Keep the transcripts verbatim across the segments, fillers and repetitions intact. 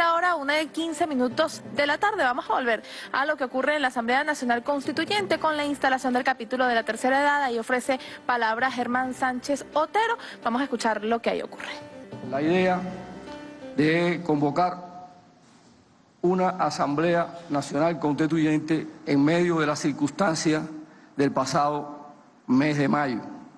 esta hora, una de quince minutos de la tarde. Vamos a volver a lo que ocurre en la Asamblea Nacional Constituyente con la instalación del capítulo de la tercera edad. Ahí ofrece palabra Germán Sánchez Otero. Vamos a escuchar lo que ahí ocurre. La idea de convocar una Asamblea Nacional Constituyente en medio de las circunstancias del pasado mes de mayo.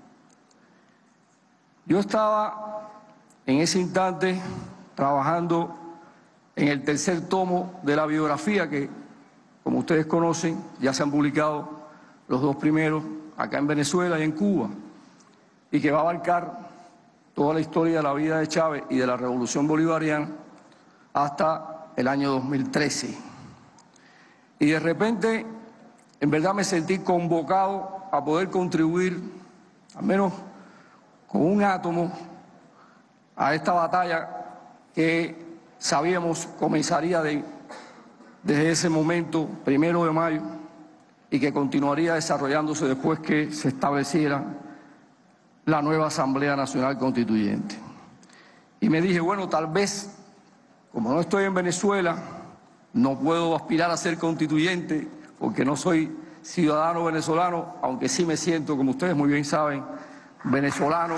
Yo estaba en ese instante trabajando en el tercer tomo de la biografía que, como ustedes conocen, ya se han publicado los dos primeros acá en Venezuela y en Cuba, y que va a abarcar toda la historia de la vida de Chávez y de la Revolución Bolivariana hasta el año dos mil trece. Y de repente, en verdad me sentí convocado a poder contribuir, al menos con un átomo, a esta batalla que sabíamos comenzaría de, desde ese momento, primero de mayo, y que continuaría desarrollándose después que se estableciera la nueva Asamblea Nacional Constituyente. Y me dije, bueno, tal vez, como no estoy en Venezuela, no puedo aspirar a ser constituyente porque no soy ciudadano venezolano, aunque sí me siento, como ustedes muy bien saben, venezolano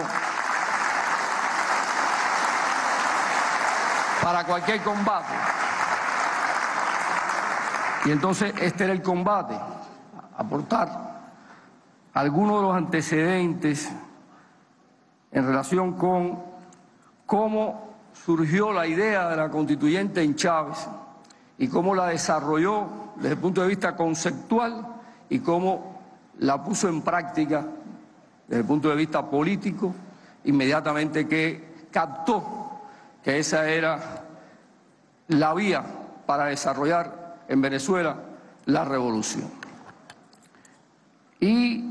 para cualquier combate. Y entonces este era el combate, aportar algunos de los antecedentes en relación con cómo surgió la idea de la constituyente en Chávez y cómo la desarrolló desde el punto de vista conceptual y cómo la puso en práctica desde el punto de vista político, inmediatamente que captó que esa era la vía para desarrollar en Venezuela la revolución. Y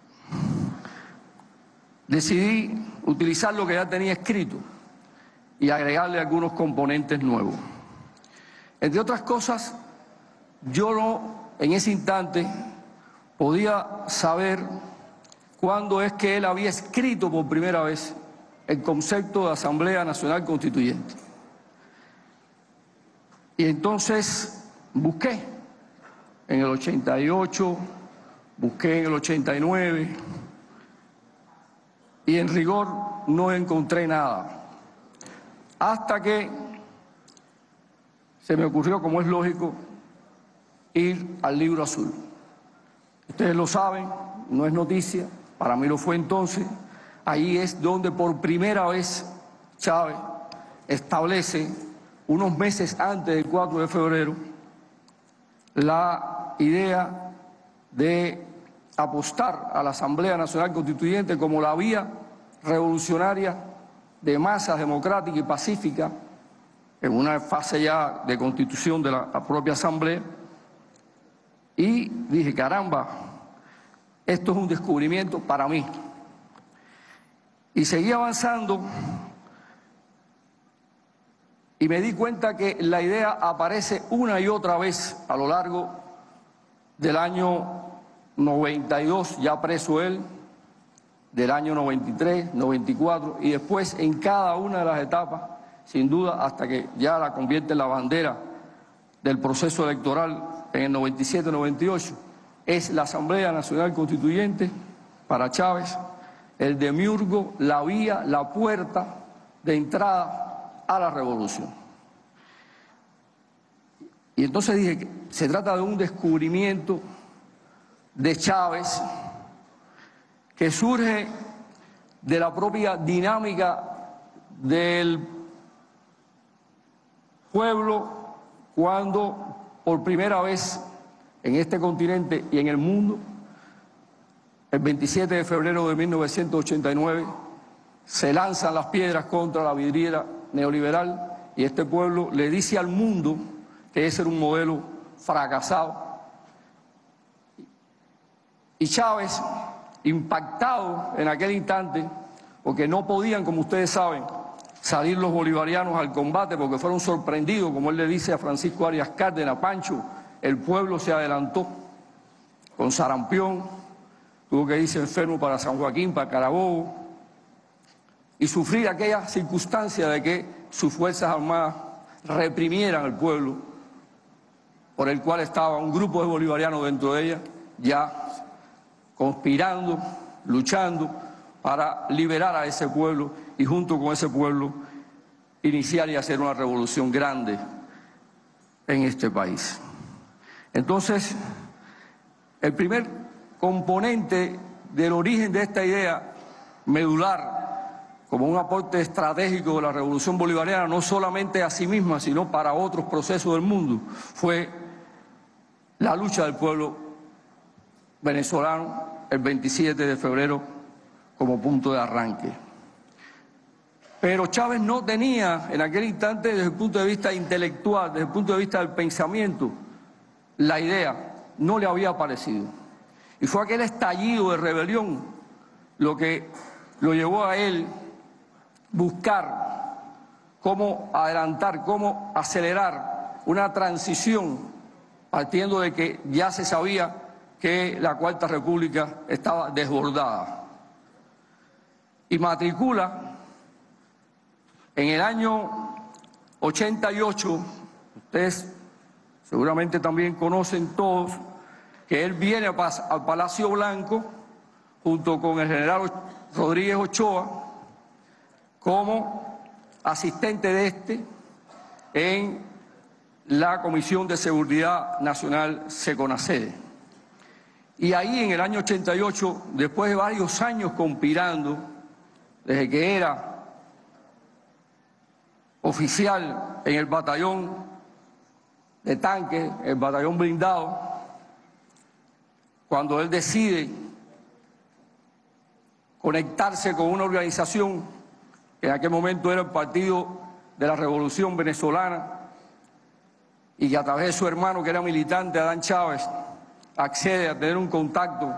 decidí utilizar lo que ya tenía escrito y agregarle algunos componentes nuevos. Entre otras cosas, yo no, en ese instante, podía saber cuándo es que él había escrito por primera vez el concepto de Asamblea Nacional Constituyente. Y entonces busqué en el ochenta y ocho, busqué en el ochenta y nueve, y en rigor no encontré nada. Hasta que se me ocurrió, como es lógico, ir al Libro Azul. Ustedes lo saben, no es noticia, para mí lo fue entonces. Ahí es donde por primera vez Chávez establece, unos meses antes del cuatro de febrero, la idea de apostar a la Asamblea Nacional Constituyente como la vía revolucionaria de masas democrática y pacífica, en una fase ya de constitución de la, la propia Asamblea. Y dije, caramba, esto es un descubrimiento para mí. Y seguí avanzando y me di cuenta que la idea aparece una y otra vez a lo largo del año noventa y dos, ya preso él, del año noventa y tres, noventa y cuatro, y después en cada una de las etapas, sin duda, hasta que ya la convierte en la bandera del proceso electoral en el noventa y siete, noventa y ocho, es la Asamblea Nacional Constituyente para Chávez el demiurgo, la vía, la puerta de entrada a la revolución. Y entonces dije que se trata de un descubrimiento de Chávez que surge de la propia dinámica del pueblo cuando por primera vez en este continente y en el mundo, el veintisiete de febrero de mil novecientos ochenta y nueve, se lanzan las piedras contra la vidriera neoliberal y este pueblo le dice al mundo que ese era un modelo fracasado. Y Chávez, impactado en aquel instante, porque no podían, como ustedes saben, salir los bolivarianos al combate porque fueron sorprendidos, como él le dice a Francisco Arias Cárdenas, Pancho, el pueblo se adelantó con sarampión, tuvo que irse enfermo para San Joaquín, para Carabobo, y sufrir aquella circunstancia de que sus Fuerzas Armadas reprimieran al pueblo, por el cual estaba un grupo de bolivarianos dentro de ella, ya conspirando, luchando para liberar a ese pueblo y junto con ese pueblo iniciar y hacer una revolución grande en este país. Entonces, el primer componente del origen de esta idea medular, como un aporte estratégico de la revolución bolivariana, no solamente a sí misma, sino para otros procesos del mundo, fue la lucha del pueblo venezolano el veintisiete de febrero como punto de arranque. Pero Chávez no tenía en aquel instante, desde el punto de vista intelectual, desde el punto de vista del pensamiento, la idea, no le había aparecido. Y fue aquel estallido de rebelión lo que lo llevó a él buscar cómo adelantar, cómo acelerar una transición, partiendo de que ya se sabía que la Cuarta República estaba desbordada. Y matricula en el año ochenta y ocho, ustedes seguramente también conocen todos, que él viene al Palacio Blanco junto con el general Rodríguez Ochoa como asistente de este en la Comisión de Seguridad Nacional SECONACEDE. Y ahí en el año ochenta y ocho, después de varios años conspirando, desde que era oficial en el batallón de tanques, el batallón blindado, cuando él decide conectarse con una organización que en aquel momento era el Partido de la Revolución Venezolana y que a través de su hermano, que era militante, Adán Chávez, accede a tener un contacto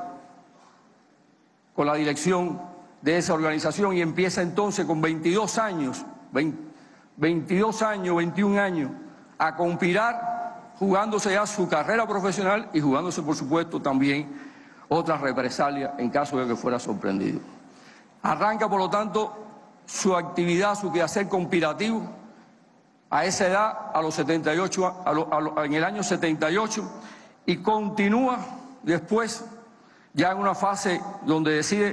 con la dirección de esa organización y empieza entonces con veintidós años, veintidós años, veintiún años, a conspirar, jugándose ya su carrera profesional y jugándose, por supuesto, también otras represalias en caso de que fuera sorprendido. Arranca, por lo tanto, su actividad, su quehacer conspirativo a esa edad, a los setenta y ocho, a lo, a lo, en el año setenta y ocho, y continúa después, ya en una fase donde decide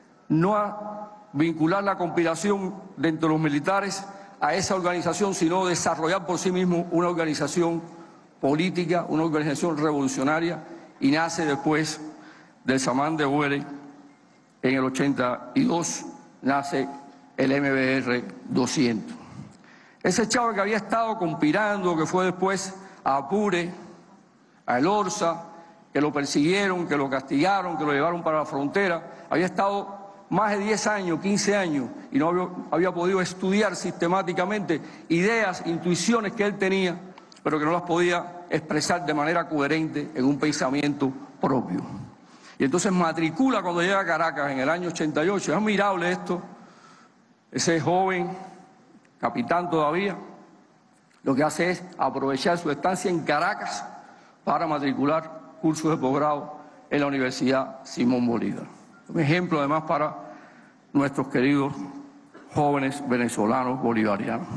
no vincular la conspiración dentro de los militares a esa organización, sino desarrollar por sí mismo una organización política, una organización revolucionaria, y nace después del Samán de Huere, en el ochenta y dos, nace el M B R doscientos. Ese Chávez que había estado conspirando, que fue después a Apure, a El Orza, que lo persiguieron, que lo castigaron, que lo llevaron para la frontera, había estado más de diez años, quince años, y no había, había podido estudiar sistemáticamente ideas, intuiciones que él tenía, pero que no las podía expresar de manera coherente en un pensamiento propio. Y entonces matricula cuando llega a Caracas en el año ochenta y ocho. Es admirable esto, ese joven, capitán todavía, lo que hace es aprovechar su estancia en Caracas para matricular cursos de posgrado en la Universidad Simón Bolívar. Un ejemplo además para nuestros queridos jóvenes venezolanos bolivarianos.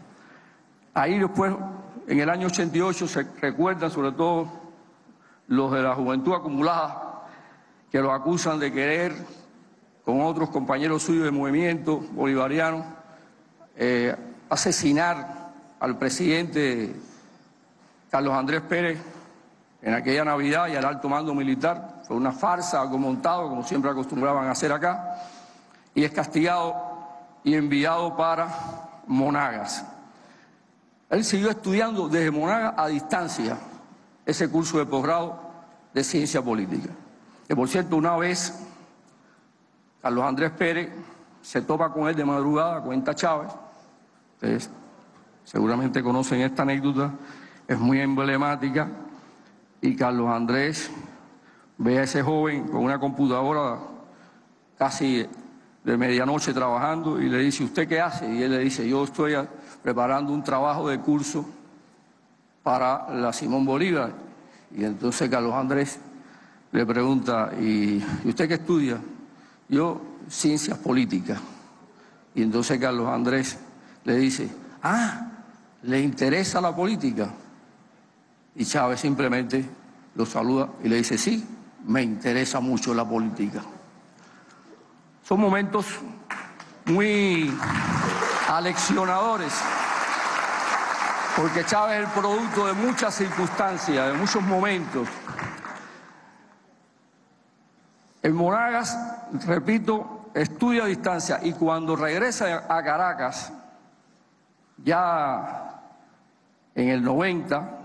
Ahí después, en el año ochenta y ocho, se recuerdan sobre todo los de la juventud acumulada, que lo acusan de querer, con otros compañeros suyos de movimiento bolivariano, eh, asesinar al presidente Carlos Andrés Pérez en aquella Navidad y al alto mando militar. Fue una farsa, algo montado, como siempre acostumbraban a hacer acá, y es castigado y enviado para Monagas. Él siguió estudiando desde Monagas a distancia ese curso de posgrado de ciencia política. Que por cierto, una vez Carlos Andrés Pérez se topa con él de madrugada, cuenta Chávez. Ustedes seguramente conocen esta anécdota, es muy emblemática, y Carlos Andrés ve a ese joven con una computadora casi de medianoche trabajando y le dice: ¿usted qué hace? Y él le dice: yo estoy preparando un trabajo de curso para la Simón Bolívar. Y entonces Carlos Andrés le pregunta: ¿y usted qué estudia? Yo, ciencias políticas. Y entonces Carlos Andrés le dice: ah, ¿le interesa la política? Y Chávez simplemente lo saluda y le dice, sí, me interesa mucho la política. Son momentos muy aleccionadores, porque Chávez es el producto de muchas circunstancias, de muchos momentos. El Monagas, repito, estudia a distancia y cuando regresa a Caracas, ya en el noventa,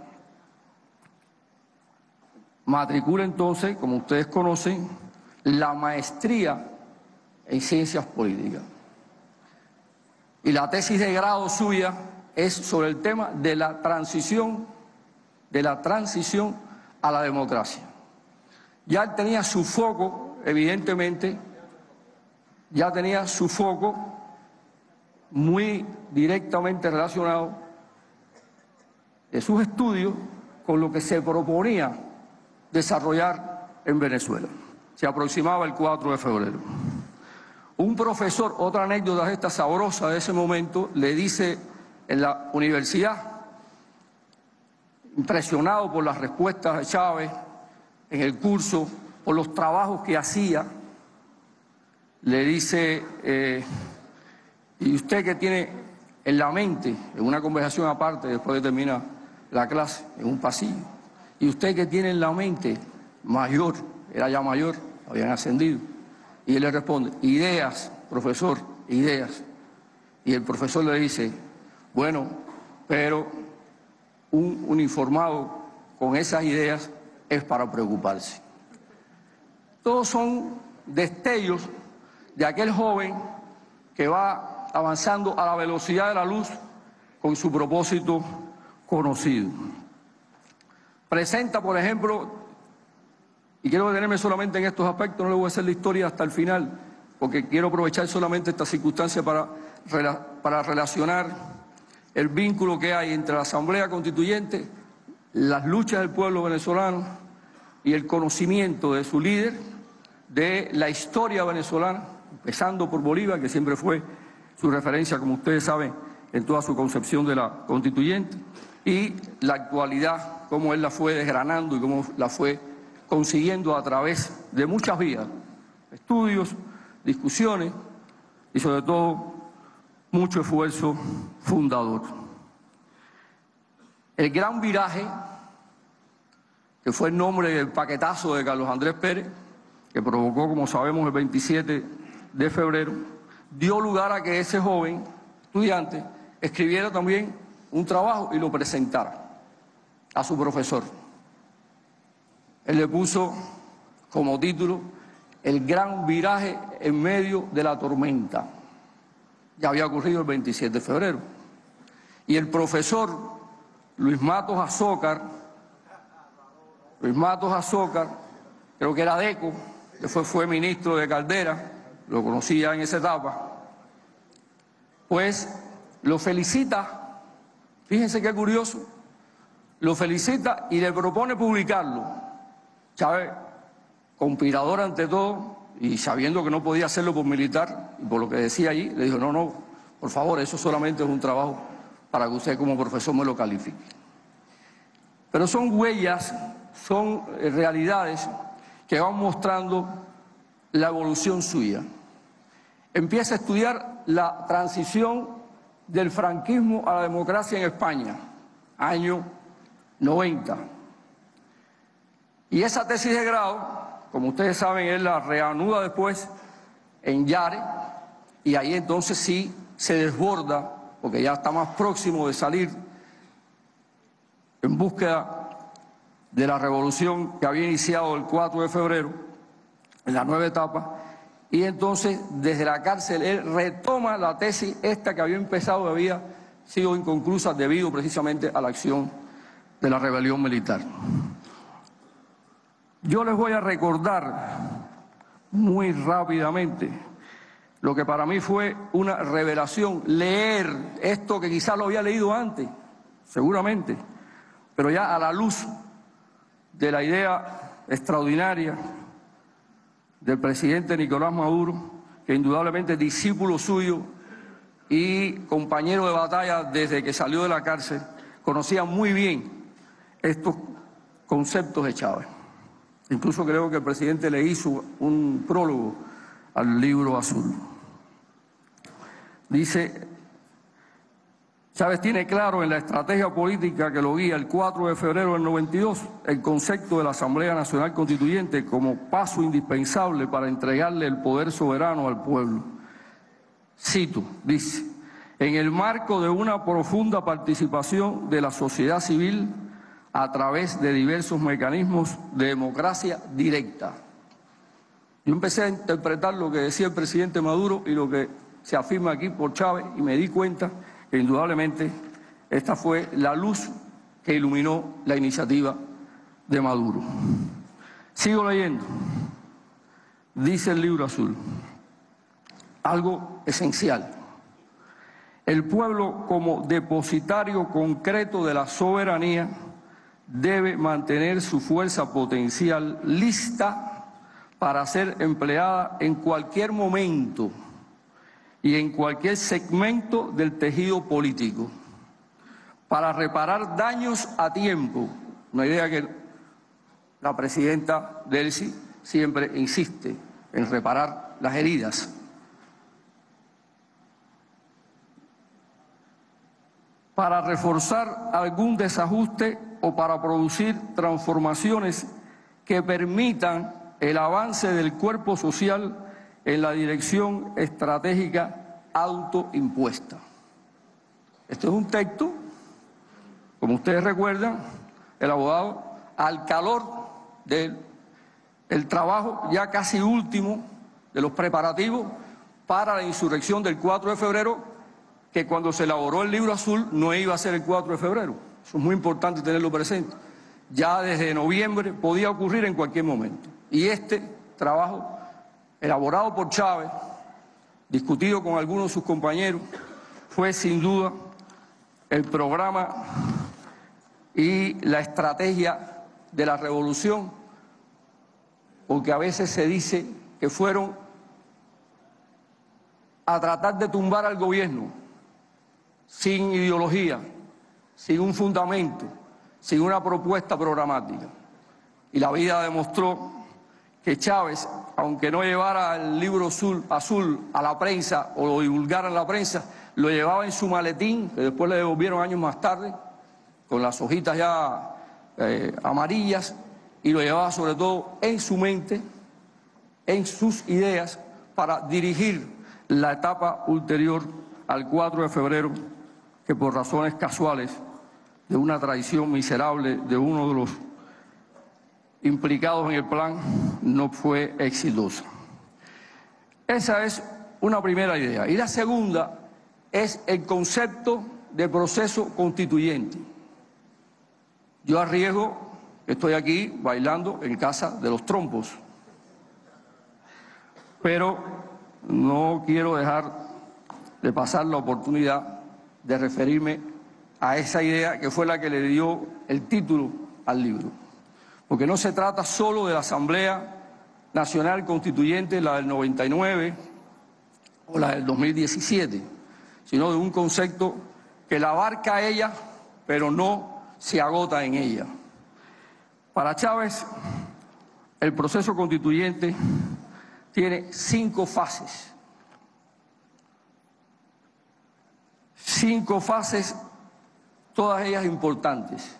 matricula entonces, como ustedes conocen, la maestría en ciencias políticas. Y la tesis de grado suya es sobre el tema de la transición, de la transición a la democracia. Ya él tenía su foco, evidentemente, ya tenía su foco muy directamente relacionado de sus estudios con lo que se proponía desarrollar en Venezuela. Se aproximaba el cuatro de febrero. Un profesor, otra anécdota de esta sabrosa de ese momento, le dice en la universidad, impresionado por las respuestas de Chávez en el curso, por los trabajos que hacía, le dice, eh, y usted que tiene en la mente, en una conversación aparte, después de terminar la clase, en un pasillo, y usted que tiene en la mente, mayor, era ya mayor, habían ascendido, y él le responde, ideas, profesor, ideas. Y el profesor le dice, bueno, pero un uniformado con esas ideas es para preocuparse. Todos son destellos de aquel joven que va avanzando a la velocidad de la luz con su propósito conocido. Presenta, por ejemplo, y quiero detenerme solamente en estos aspectos, no le voy a hacer la historia hasta el final, porque quiero aprovechar solamente esta circunstancia para, para relacionar el vínculo que hay entre la Asamblea Constituyente, las luchas del pueblo venezolano y el conocimiento de su líder, de la historia venezolana, empezando por Bolívar, que siempre fue su referencia, como ustedes saben, en toda su concepción de la Constituyente, y la actualidad, cómo él la fue desgranando y cómo la fue consiguiendo a través de muchas vías, estudios, discusiones y sobre todo mucho esfuerzo fundador. El gran viraje, que fue el nombre del paquetazo de Carlos Andrés Pérez, que provocó, como sabemos, el veintisiete de febrero, dio lugar a que ese joven estudiante escribiera también un trabajo y lo presentara a su profesor. Él le puso como título El gran viraje en medio de la tormenta. Ya había ocurrido el veintisiete de febrero. Y el profesor Luis Matos Azócar, Luis Matos Azócar, creo que era Deco, después fue ministro de Caldera, lo conocía en esa etapa, pues lo felicita, fíjense qué curioso, lo felicita y le propone publicarlo. Chávez, conspirador ante todo, y sabiendo que no podía hacerlo por militar, y por lo que decía allí, le dijo, no, no, por favor, eso solamente es un trabajo para que usted como profesor me lo califique. Pero son huellas, son realidades que van mostrando la evolución suya. Empieza a estudiar la transición del franquismo a la democracia en España, año noventa. Y esa tesis de grado, como ustedes saben, él la reanuda después en Yare, y ahí entonces sí se desborda, porque ya está más próximo de salir en búsqueda de la revolución que había iniciado el cuatro de febrero, en la nueva etapa, y entonces desde la cárcel él retoma la tesis esta que había empezado y había sido inconclusa debido precisamente a la acción de la rebelión militar. Yo les voy a recordar muy rápidamente lo que para mí fue una revelación, leer esto que quizás lo había leído antes, seguramente, pero ya a la luz de la idea extraordinaria del presidente Nicolás Maduro, que indudablemente es discípulo suyo y compañero de batalla desde que salió de la cárcel, conocía muy bien estos conceptos de Chávez. Incluso creo que el presidente le hizo un prólogo al Libro Azul. Dice, Chávez tiene claro en la estrategia política que lo guía el cuatro de febrero del noventa y dos el concepto de la Asamblea Nacional Constituyente como paso indispensable para entregarle el poder soberano al pueblo. Cito, dice, en el marco de una profunda participación de la sociedad civil a través de diversos mecanismos de democracia directa. Yo empecé a interpretar lo que decía el presidente Maduro y lo que se afirma aquí por Chávez y me di cuenta que indudablemente esta fue la luz que iluminó la iniciativa de Maduro. Sigo leyendo. Dice el Libro Azul, algo esencial. El pueblo como depositario concreto de la soberanía debe mantener su fuerza potencial lista para ser empleada en cualquier momento y en cualquier segmento del tejido político, para reparar daños a tiempo. Una idea que la presidenta Delcy siempre insiste en reparar las heridas. Para reforzar algún desajuste o para producir transformaciones que permitan el avance del cuerpo social en la dirección estratégica autoimpuesta. Este es un texto, como ustedes recuerdan, el abogado, al calor del el trabajo ya casi último de los preparativos para la insurrección del cuatro de febrero, que cuando se elaboró el Libro Azul no iba a ser el cuatro de febrero. Eso es muy importante tenerlo presente. Ya desde noviembre podía ocurrir en cualquier momento. Y este trabajo, elaborado por Chávez, discutido con algunos de sus compañeros, fue sin duda el programa y la estrategia de la revolución, porque a veces se dice que fueron a tratar de tumbar al gobierno sin ideología, sin un fundamento, sin una propuesta programática. Y la vida demostró que Chávez, aunque no llevara el Libro azul, azul a la prensa o lo divulgara en la prensa, lo llevaba en su maletín, que después le devolvieron años más tarde, con las hojitas ya eh, amarillas, y lo llevaba sobre todo en su mente, en sus ideas, para dirigir la etapa ulterior al cuatro de febrero, que por razones casuales de una traición miserable de uno de los implicados en el plan no fue exitosa. Esa es una primera idea. Y la segunda es el concepto de proceso constituyente. Yo arriesgo que estoy aquí bailando en casa de los trompos, pero no quiero dejar de pasar la oportunidad de referirme a esa idea que fue la que le dio el título al libro. Porque no se trata solo de la Asamblea Nacional Constituyente, la del noventa y nueve o la del dos mil diecisiete, sino de un concepto que la abarca a ella, pero no se agota en ella. Para Chávez, el proceso constituyente tiene cinco fases. Cinco fases, todas ellas importantes.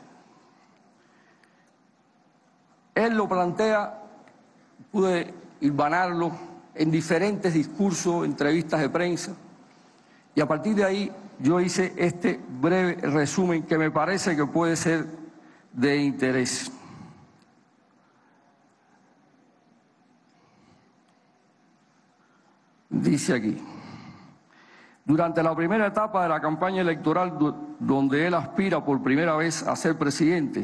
Él lo plantea, pude hilvanarlo en diferentes discursos, entrevistas de prensa, y a partir de ahí yo hice este breve resumen que me parece que puede ser de interés. Dice aquí, durante la primera etapa de la campaña electoral, donde él aspira por primera vez a ser presidente,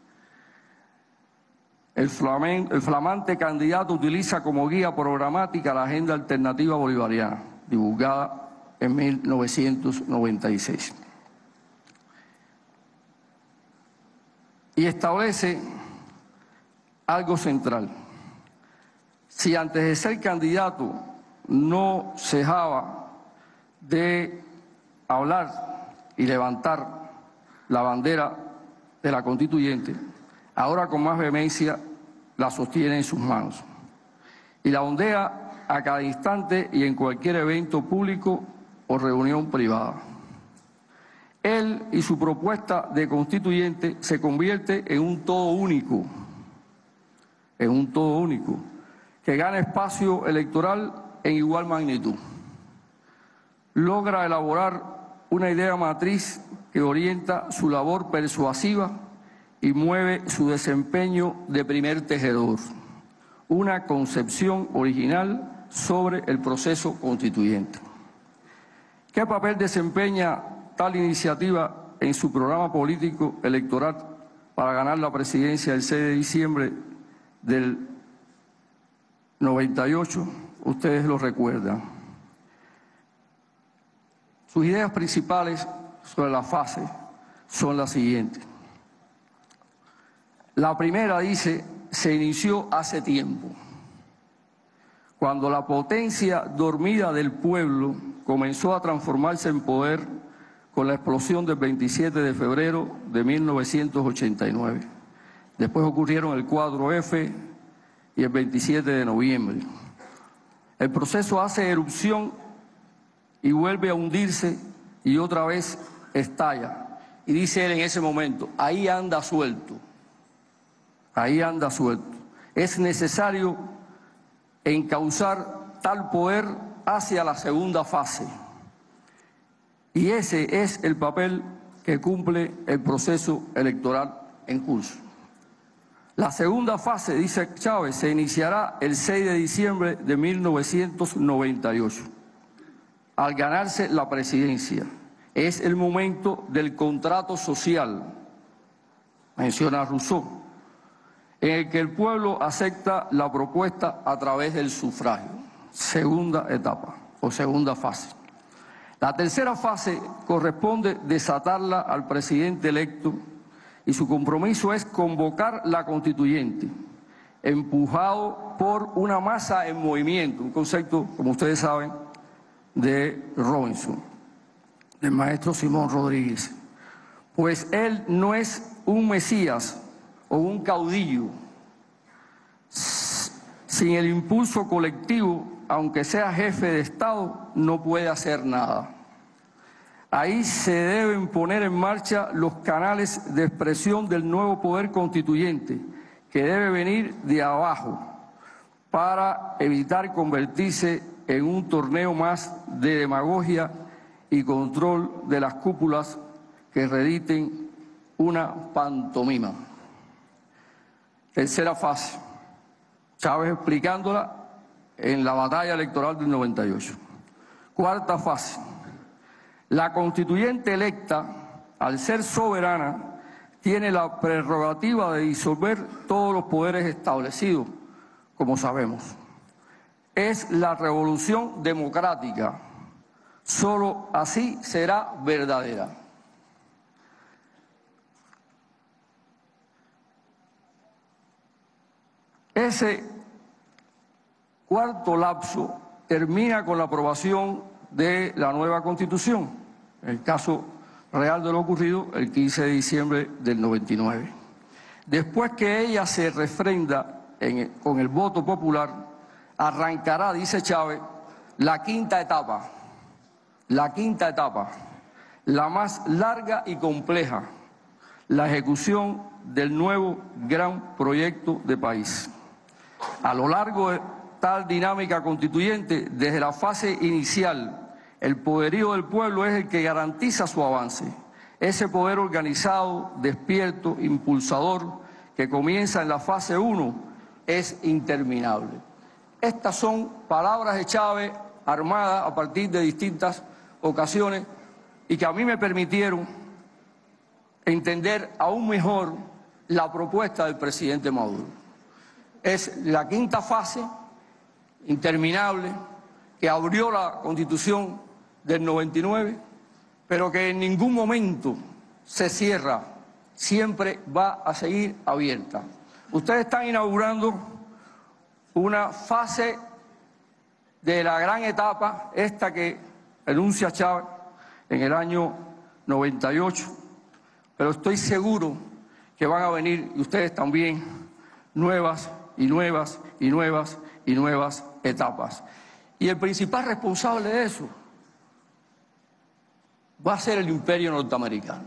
el, flamen, el flamante candidato utiliza como guía programática la Agenda Alternativa Bolivariana, divulgada en mil novecientos noventa y seis. Y establece algo central. Si antes de ser candidato no cejaba de hablar y levantar la bandera de la constituyente, ahora con más vehemencia la sostiene en sus manos y la ondea a cada instante y en cualquier evento público o reunión privada. Él y su propuesta de constituyente se convierte en un todo único, en un todo único, que gana espacio electoral en igual magnitud. Logra elaborar una idea matriz que orienta su labor persuasiva y mueve su desempeño de primer tejedor, una concepción original sobre el proceso constituyente. ¿Qué papel desempeña tal iniciativa en su programa político electoral para ganar la presidencia el seis de diciembre del noventa y ocho? Ustedes lo recuerdan. Sus ideas principales sobre la fase son las siguientes. La primera dice, se inició hace tiempo, cuando la potencia dormida del pueblo comenzó a transformarse en poder con la explosión del veintisiete de febrero de mil novecientos ochenta y nueve. Después ocurrieron el cuatro F y el veintisiete de noviembre. El proceso hace erupción y vuelve a hundirse y otra vez estalla. Y dice él en ese momento, ahí anda suelto, ahí anda suelto. Es necesario encauzar tal poder hacia la segunda fase. Y ese es el papel que cumple el proceso electoral en curso. La segunda fase, dice Chávez, se iniciará el seis de diciembre de mil novecientos noventa y ocho. Al ganarse la presidencia, es el momento del contrato social, menciona Rousseau, en el que el pueblo acepta la propuesta a través del sufragio. Segunda etapa o segunda fase. La tercera fase corresponde desatarla al presidente electo y su compromiso es convocar la constituyente, empujado por una masa en movimiento, un concepto, como ustedes saben, de Robinson, del maestro Simón Rodríguez. Pues él no es un mesías o un caudillo. Sin el impulso colectivo, aunque sea jefe de Estado, no puede hacer nada. Ahí se deben poner en marcha los canales de expresión del nuevo poder constituyente, que debe venir de abajo, para evitar convertirse en un torneo más de demagogia y control de las cúpulas que rediten una pantomima. Tercera fase, Chávez explicándola en la batalla electoral del noventa y ocho. Cuarta fase, la constituyente electa, al ser soberana, tiene la prerrogativa de disolver todos los poderes establecidos, como sabemos. Es la revolución democrática. Solo así será verdadera. Ese cuarto lapso termina con la aprobación de la nueva Constitución, en el caso real de lo ocurrido el quince de diciembre del noventa y nueve. Después que ella se refrenda en, con el voto popular, arrancará, dice Chávez, la quinta etapa, la quinta etapa, la más larga y compleja, la ejecución del nuevo gran proyecto de país. A lo largo de tal dinámica constituyente, desde la fase inicial, el poderío del pueblo es el que garantiza su avance. Ese poder organizado, despierto, impulsador, que comienza en la fase uno, es interminable. Estas son palabras de Chávez armadas a partir de distintas ocasiones y que a mí me permitieron entender aún mejor la propuesta del presidente Maduro. Es la quinta fase interminable que abrió la Constitución del noventa y nueve, pero que en ningún momento se cierra, siempre va a seguir abierta. Ustedes están inaugurando una fase de la gran etapa, esta que enuncia Chávez, en el año noventa y ocho, pero estoy seguro que van a venir, y ustedes también, nuevas y nuevas y nuevas y nuevas etapas. Y el principal responsable de eso va a ser el imperio norteamericano.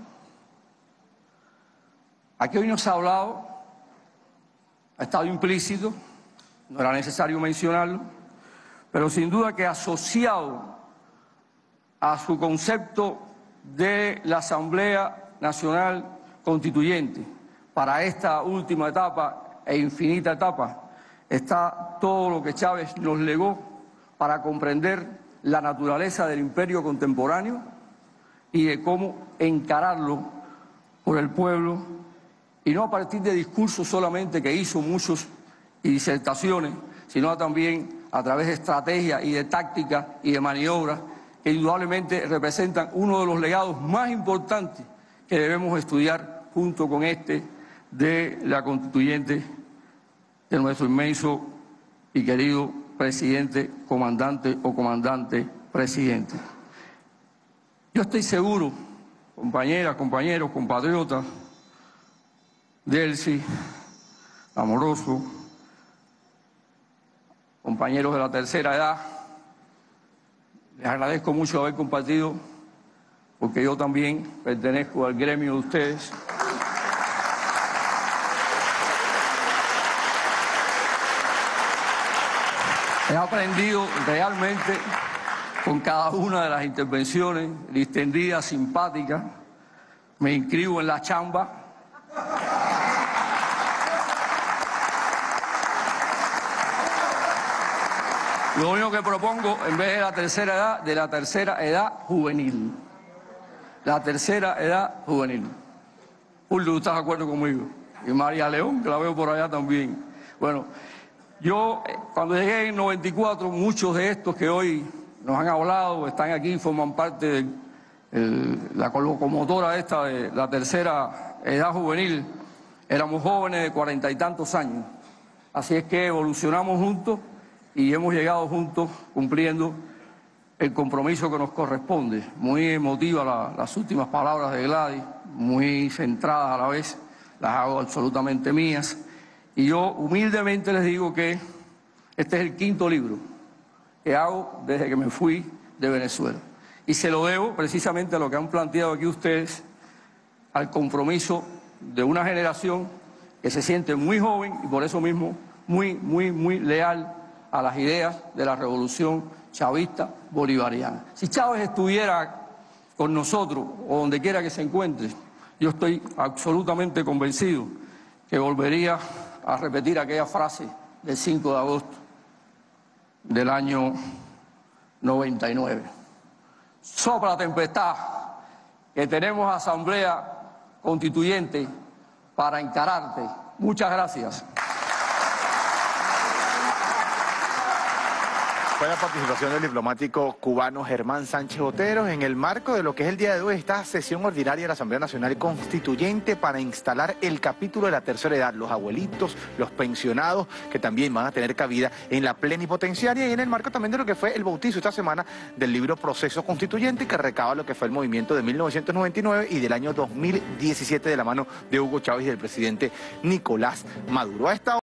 Aquí hoy nos ha hablado, ha estado implícito, no era necesario mencionarlo, pero sin duda que asociado a su concepto de la Asamblea Nacional Constituyente para esta última etapa e infinita etapa, está todo lo que Chávez nos legó para comprender la naturaleza del imperio contemporáneo y de cómo encararlo por el pueblo, y no a partir de discursos solamente que hizo muchos y disertaciones, sino también a través de estrategias y de tácticas y de maniobras que indudablemente representan uno de los legados más importantes que debemos estudiar junto con este de la constituyente de nuestro inmenso y querido presidente, comandante o comandante presidente. Yo estoy seguro, compañeras, compañeros, compatriotas, Delcy, Amoroso, compañeros de la tercera edad, les agradezco mucho haber compartido, porque yo también pertenezco al gremio de ustedes. He aprendido realmente con cada una de las intervenciones, distendidas, simpáticas. Me inscribo en la chamba. Lo único que propongo, en vez de la tercera edad, de la tercera edad juvenil. La tercera edad juvenil. Julio, ¿estás de acuerdo conmigo? Y María León, que la veo por allá también. Bueno, yo cuando llegué en noventa y cuatro, muchos de estos que hoy nos han hablado, están aquí, forman parte de el, la locomotora esta de la tercera edad juvenil, éramos jóvenes de cuarenta y tantos años. Así es que evolucionamos juntos y hemos llegado juntos cumpliendo el compromiso que nos corresponde. Muy emotiva la, las últimas palabras de Gladys, muy centradas a la vez, las hago absolutamente mías. Y yo humildemente les digo que este es el quinto libro que hago desde que me fui de Venezuela. Y se lo debo precisamente a lo que han planteado aquí ustedes, al compromiso de una generación que se siente muy joven y por eso mismo muy, muy, muy leal a las ideas de la revolución chavista bolivariana. Si Chávez estuviera con nosotros o donde quiera que se encuentre, yo estoy absolutamente convencido que volvería a repetir aquella frase del cinco de agosto del año noventa y nueve. Sopla la tempestad, que tenemos asamblea constituyente para encararte. Muchas gracias. Fue la participación del diplomático cubano Germán Sánchez Otero en el marco de lo que es el día de hoy, esta sesión ordinaria de la Asamblea Nacional Constituyente para instalar el capítulo de la tercera edad, los abuelitos, los pensionados, que también van a tener cabida en la plenipotenciaria y en el marco también de lo que fue el bautizo esta semana del libro Proceso Constituyente, que recaba lo que fue el movimiento de mil novecientos noventa y nueve y del año dos mil diecisiete de la mano de Hugo Chávez y del presidente Nicolás Maduro. A esta